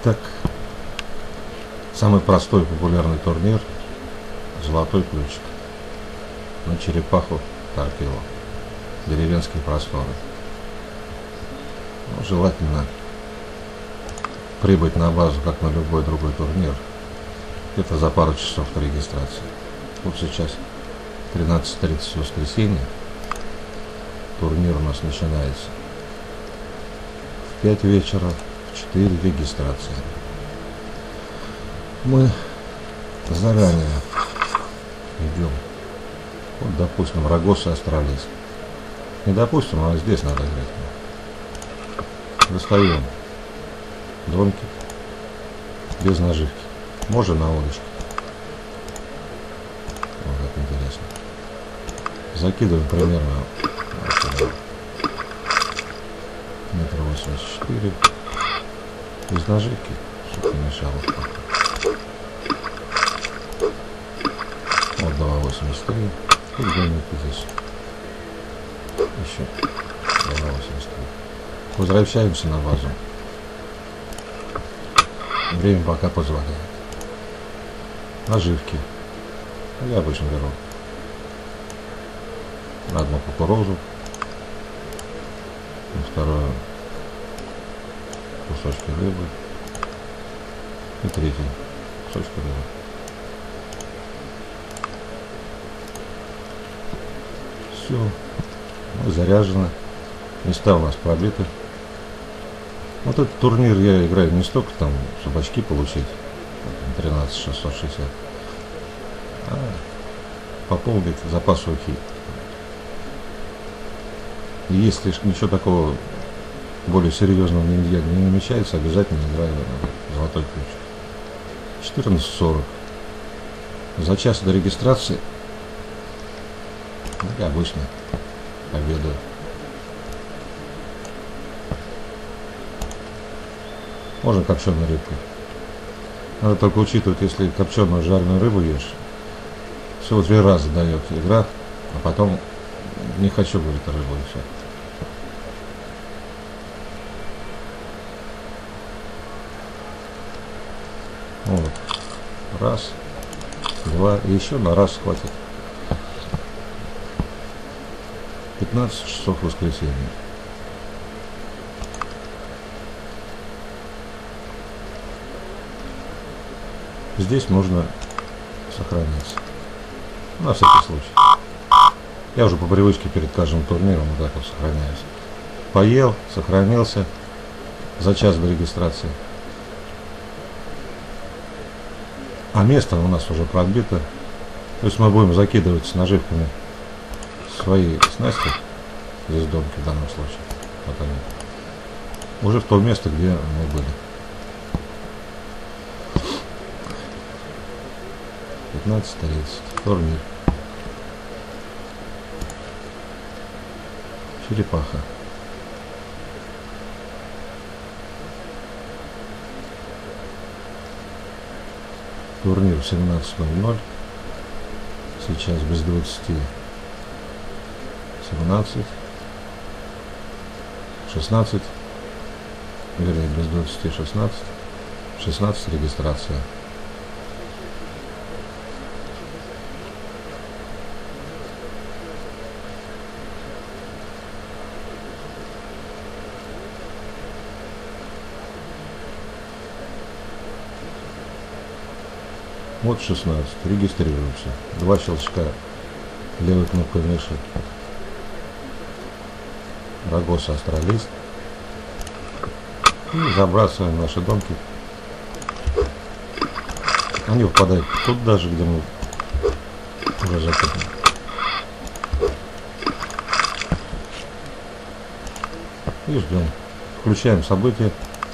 Итак, самый простой популярный турнир «Золотой ключик» на черепаху Торпило, деревенские просторы. Ну, желательно прибыть на базу, как на любой другой турнир, где-то за пару часов до регистрации. Вот сейчас 13:30 воскресенье, турнир у нас начинается в 5 вечера, в 4 регистрации. Мы заранее идем, вот допустим, Рагоса Астралис. Не допустим, а здесь надо играть. Достаем домики без наживки, можно на удочке. Вот как интересно. Закидываем примерно 1,84 м без наживки, чтобы не мешало. Вот 2,83 и где-нибудь здесь еще 2,83. Возвращаемся на базу. Время пока позволяет. Наживки. Я обычно беру на одну кукурузу, на вторую кусочки рыбы и третий кусочки рыбы. Все, мы заряжены, места у нас пробиты. Вот этот турнир я играю не столько там, чтобы очки получить, 13,660, а пополнить запас ухи. И если ничего такого более серьезного не намечается, обязательно играю в золотой ключ. 14:40. За час до регистрации я обычно обедаю. Можно копченой рыбкой. Надо только учитывать, если копченую жареную рыбу ешь, всего 3 раза дает игра, а потом не хочу, говорит, рыбу и все. Вот. Раз, два, и еще на раз хватит. 15 часов воскресенья. Здесь нужно сохраниться. На всякий случай. Я уже по привычке перед каждым турниром вот так вот сохраняюсь. Поел, сохранился за час до регистрации. А место у нас уже пробито. То есть мы будем закидывать с наживками свои снасти, здесь домки в данном случае, вот они, уже в то место, где мы были. 15:30, турнир. Черепаха. Турнир 17:00. Сейчас без 20. 17, 16, вернее без 20, 16 регистрация. Вот 16, регистрируемся. 2 щелчка левой кнопкой мыши. Рагоса Астралис. И забрасываем наши домки. Они выпадают тут даже, где мы уже закопаны. И ждем. Включаем события.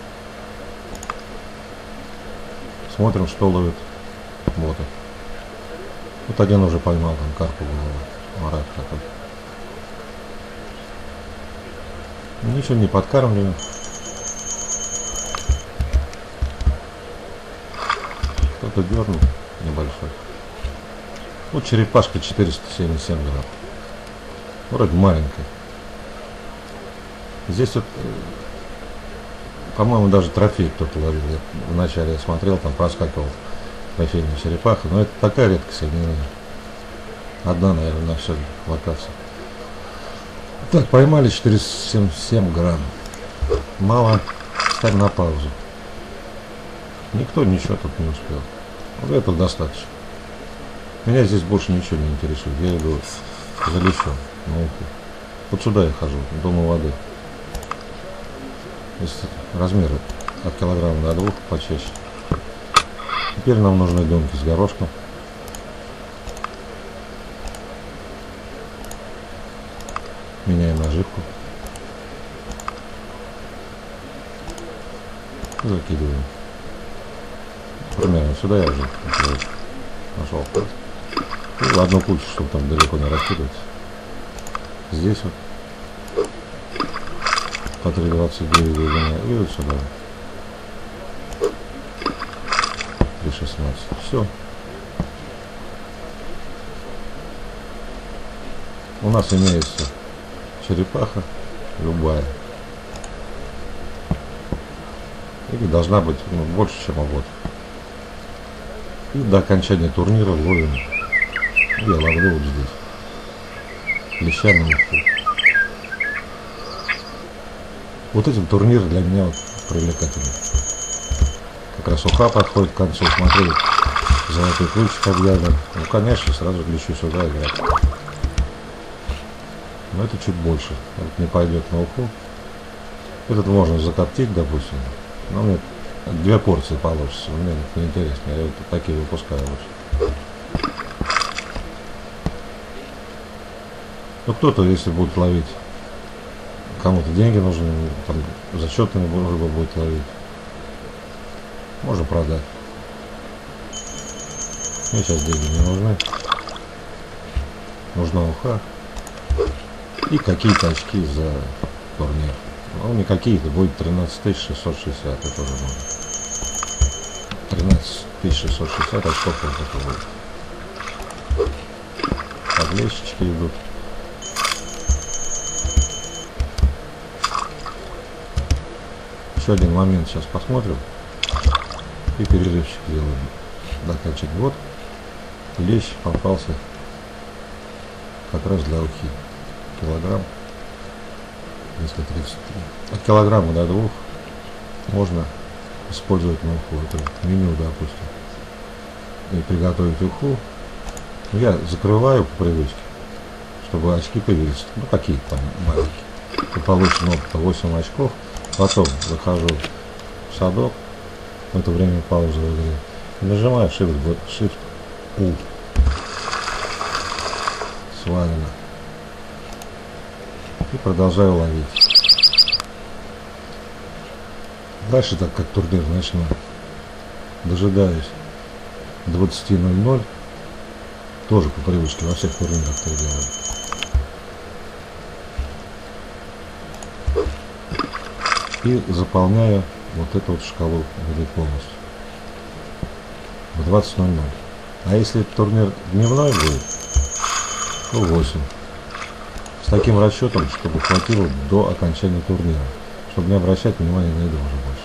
Смотрим, что ловит боты. Вот один уже поймал там карпу голову. Марат какой-то. Ничего не подкармливаем. Кто-то дернул небольшой. Вот черепашка 477 грамм. Вроде маленькая. Здесь вот По-моему, даже трофей кто-то ловил. Вначале я смотрел, там проскакивал трофейная черепаха. Но это такая редкость, не одна, наверное, на всю локацию. Так, поймали 477 грамм. Мало. Ставим на паузу. Никто ничего тут не успел. Вот этого достаточно. Меня здесь больше ничего не интересует. Я иду за лещом на уху. Вот сюда я хожу, дома воды. Здесь размеры от килограмма до 2 почаще. Теперь нам нужны домики с горошком. Меняем наживку. Закидываем. Примерно сюда я уже нашел. И в одну кучу, чтобы там далеко не раскидывать. Здесь вот по 3,29 глубина и вот сюда 3,16. Все. У нас имеется черепаха любая. И должна быть больше, чем год. И до окончания турнира ловим. Я ловлю вот здесь. Леща на уху. Вот этим турнир для меня вот привлекательный. Как раз уха подходит к концу. Смотрю, золотой ключик объявлен. Ну, конечно, сразу лечу сюда играть. Но это чуть больше. Этот не пойдет на уху. Этот можно закоптить, допустим. Но мне 2 порции получится. Мне это неинтересно. Я вот такие выпускаю лучше. Ну, кто-то, если будет ловить, кому-то деньги нужны, там, за счетами рыба будет ловить. Можно продать. Мне сейчас деньги не нужны. Нужна уха. И какие-то очки за турнир. Ну, не какие-то, будет 13 660, это уже можно. 13 660 очков вот это будет. Подлещички идут. Еще один момент сейчас посмотрим. И перерывчик делаем. Докачать. Вот лещ попался как раз для ухи. Килограмм. 233. От килограмма до 2 можно использовать на уху. Это меню, допустим. И приготовить уху. Я закрываю по привычке, чтобы очки появились. Ну, какие там маленькие. И получим опыта 8 очков. Потом выхожу в садок. В это время пауза в игре. И нажимаю Shift U. Свалено. И продолжаю ловить. Дальше, так как турнир начну, дожидаюсь 20:00. Тоже по привычке во всех турнирах так делаю. И заполняю вот эту вот шкалу воды полностью. В 20:00. А если турнир дневной будет, то 8. С таким расчетом, чтобы хватило до окончания турнира. Чтобы не обращать внимания на еду уже больше.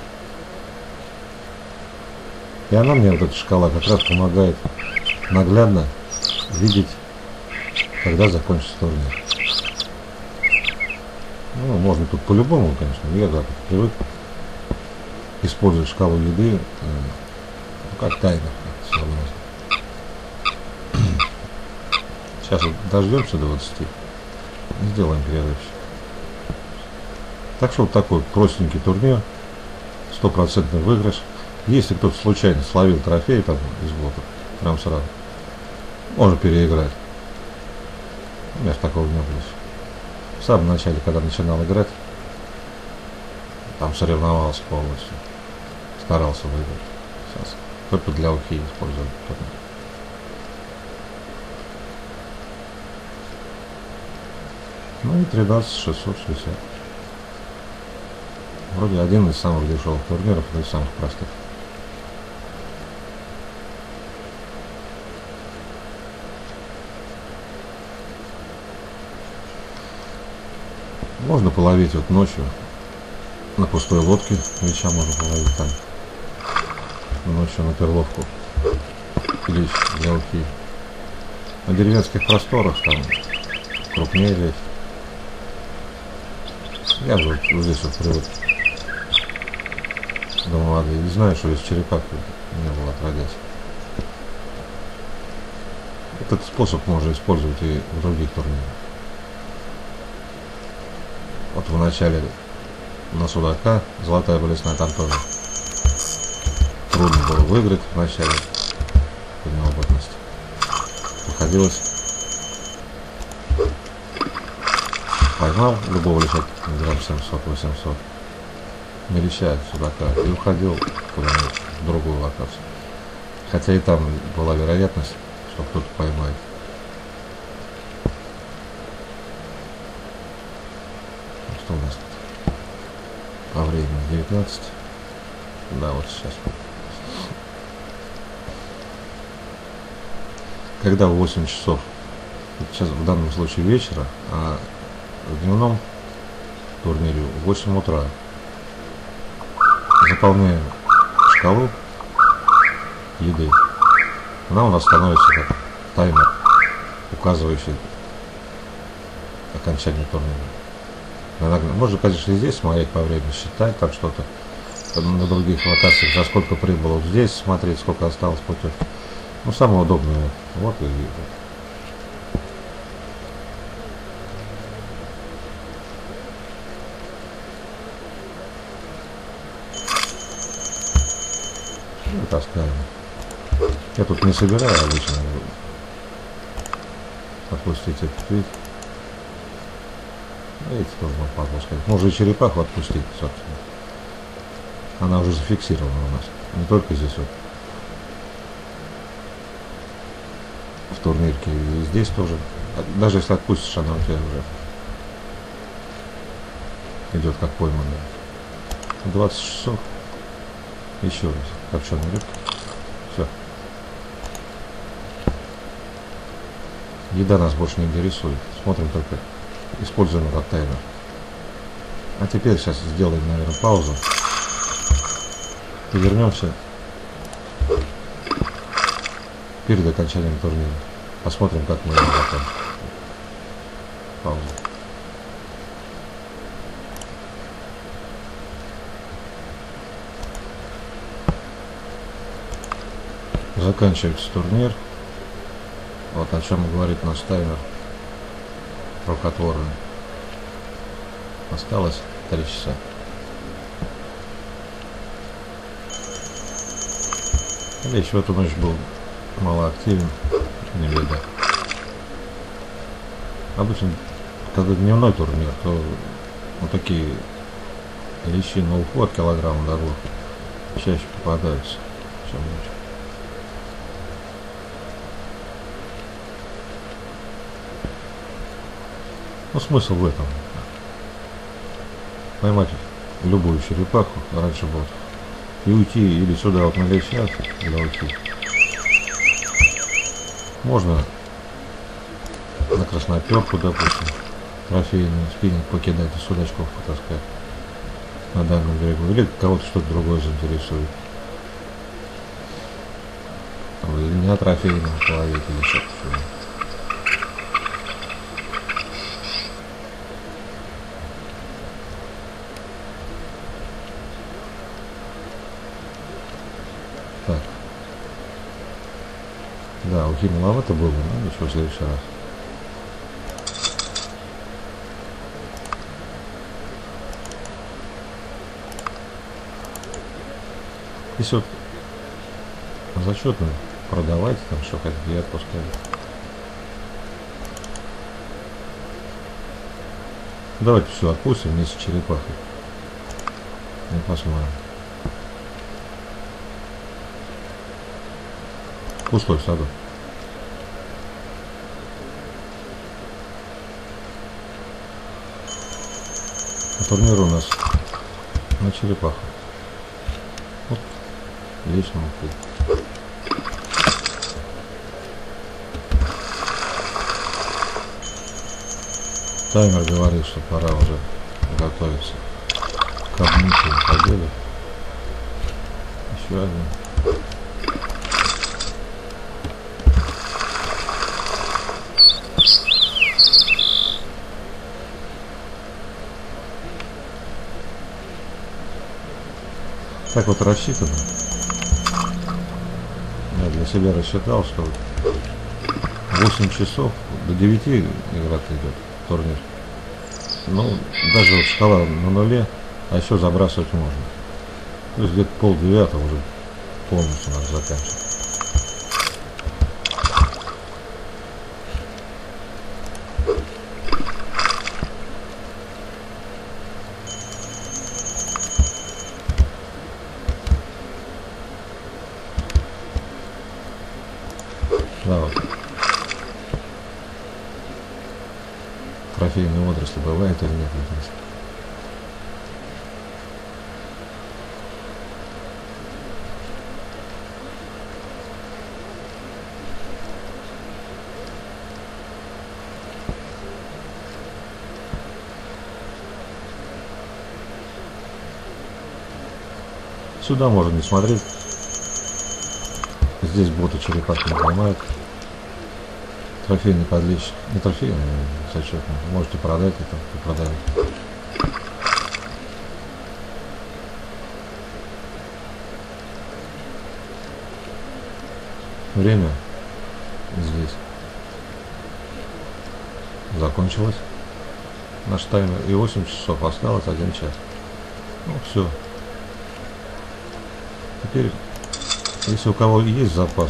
И она мне, вот эта шкала, как раз помогает наглядно видеть, когда закончится турнир. Ну, можно тут по-любому, конечно, но я так привык использовать шкалу еды, как таймер. Сейчас вот дождемся до 20 и сделаем перерывчик. Так что вот такой простенький турнир, 100% выигрыш. Если кто-то случайно словил трофей там из бота, прям сразу, можно переиграть. У меня же такого не было. В самом начале, когда начинал играть, там соревновался полностью, старался выиграть. Сейчас только для ухи использую. Ну и 13 660. Вроде один из самых дешевых турниров, и из самых простых. Можно половить вот ночью, На пустой лодке мяча можно половить там. Ночью на перловку. Клич для ухи. На деревенских просторах там крупнее лезть. Я же вот здесь вот привык. Дома воды. Не знаю, что из черепах не было отродясь. Этот способ можно использовать и в других турнирах. Вот в начале на судака золотая блесна там тоже трудно было выиграть в начале по неопытности. Приходилось поймал любого лишать грамм 700-800 мелища судака и уходил куда-нибудь в другую локацию. Хотя и там была вероятность, что кто-то поймает. Что у нас тут? По времени 19. Да, вот сейчас. Когда в 8 часов, сейчас в данном случае вечера, а в дневном турнире в 8 утра заполняем шкалу еды. Она у нас становится как таймер, указывающий окончание турнира. Можно, конечно, и здесь смотреть по времени, считать там что-то на других локациях, за сколько прибыло. Вот здесь смотреть, сколько осталось путев. Ну, самое удобное. Вот и таскаем. Я тут не собираю обычно отпустить этот вид. Эти тоже можно попускать. Можно и черепаху отпустить, собственно. Она уже зафиксирована у нас. Не только здесь вот. В турнирке и здесь тоже. Даже если отпустишь, она у тебя уже идет как пойманная. 20 часов. Еще раз. Копченая рыбка. Все. Еда нас больше не интересует. Смотрим только, используем этот таймер. А теперь сейчас сделаем, наверное, паузу. И вернемся перед окончанием турнира. Посмотрим, как мы его закончим. Пауза. Заканчивается турнир. Вот о чем говорит наш таймер рукотворный. Осталось 3 часа. Я еще в эту ночь был мало активен, не беда. Обычно, когда дневной турнир, то вот такие лещи на уху от килограмма до 2 чаще попадаются, чем ночью. Ну, смысл в этом. Поймать любую черепаху, раньше было, и уйти или сюда вот на леща для ухи. Можно на красноперку, допустим, трофейный спиннинг покидать и судачков потаскать на дальнем берегу. Или кого-то что-то другое заинтересует. Или не трофейного половить или что-то. Так. Да, ухи маловато было, но ничего, в следующий раз. Если вот зачетно продавайте там что хотите, я отпускаю. Давайте все отпустим вместе с черепахой. И посмотрим. Пустой садок. А турнир у нас на черепаху. Вот, лично уху. Таймер говорит, что пора уже готовиться Кабничная победа. Еще один. Так вот рассчитано. Я для себя рассчитал, что 8 часов до 9 игра-то идет турнир. Ну, даже вот шкала на нуле, а еще забрасывать можно. То есть где-то 8:30 уже полностью надо заканчивать. Да, вот. Трофейные отрасли бывает или нет? Сюда можно не смотреть. Здесь боты черепашки не поймают. Трофейный подлещик. Не трофейный, а зачетный. Можете продать это и продать. Время здесь закончилось. Наш таймер. И 8 часов осталось, 1 час. Ну все. Теперь, если у кого есть запас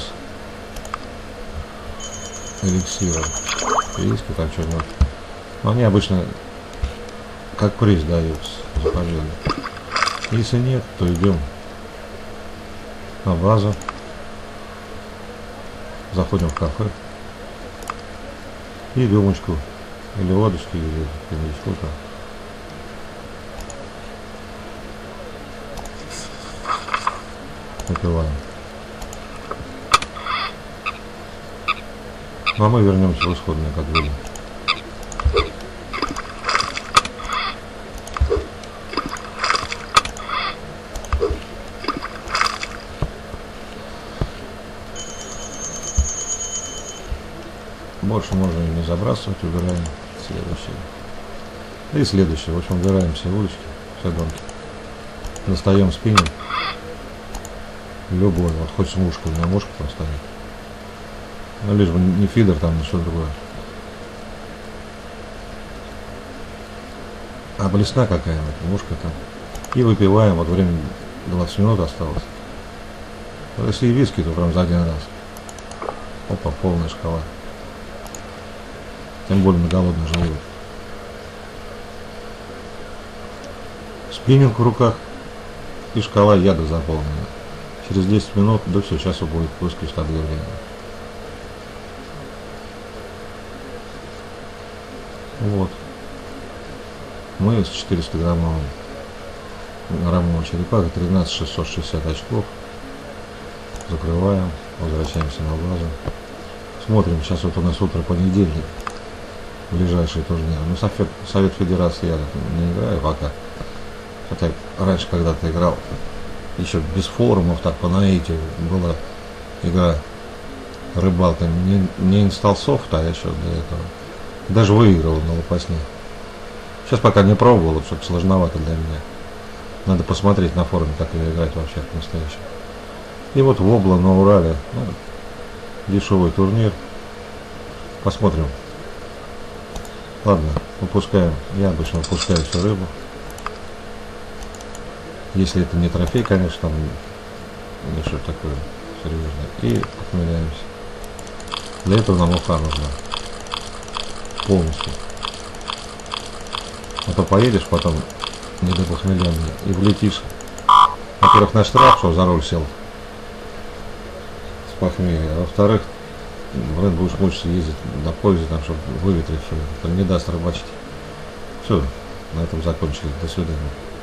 эликсиров, риски там что-нибудь, но они обычно как приз даются за победу. Если нет, то идем на базу, заходим в кафе и рюмочку или водочки, или коньячку там. Выпиваем. Ну а мы вернемся в исходное, как были. Больше можно и не забрасывать, убираем следующее. И следующее. В общем, убираем все удочки, все донки. Достаем спиннинг. Любой, вот хоть с мушкой, у меня мушка там стоит. Ну лишь бы не фидер, там ничего другое. А блесна какая-нибудь, мушка там. И выпиваем, вот время 20 минут осталось. Если и виски, то прям за один раз. Опа, полная шкала. Тем более на голодный желудок. Спиннинг в руках и шкала яда заполнена. Через 10 минут до всего часа будет выскочить объявление. Вот. Мы с 400-граммовым черепахой 13660 очков. Закрываем, возвращаемся на базу. Смотрим, сейчас вот у нас утро понедельник. Ближайший турнир. Ну, Совет Федерации я не играю пока. Хотя раньше когда-то играл. Еще без форумов, так по наитию была игра рыбалка. Не инсталсофт, а я еще до этого. Даже выигрывал на лопасне. Сейчас пока не пробовал, чтобы сложновато для меня. Надо посмотреть на форуме, как ее играть вообще по-настоящему. И вот вобла на Урале. Ну, дешевый турнир. Посмотрим. Ладно, выпускаем. Я обычно выпускаю всю рыбу. Если это не трофей, конечно, там не что такое серьезное. И похмеляемся. Для этого нам уха нужна. Полностью. А то поедешь потом не до похмеления и влетишь. Во-первых, на штраф, что за руль сел с похмелья. А во-вторых, будешь мучиться ездить на пользе, там, чтобы выветрить все это. Не даст рыбачить. Все, на этом закончили. До свидания.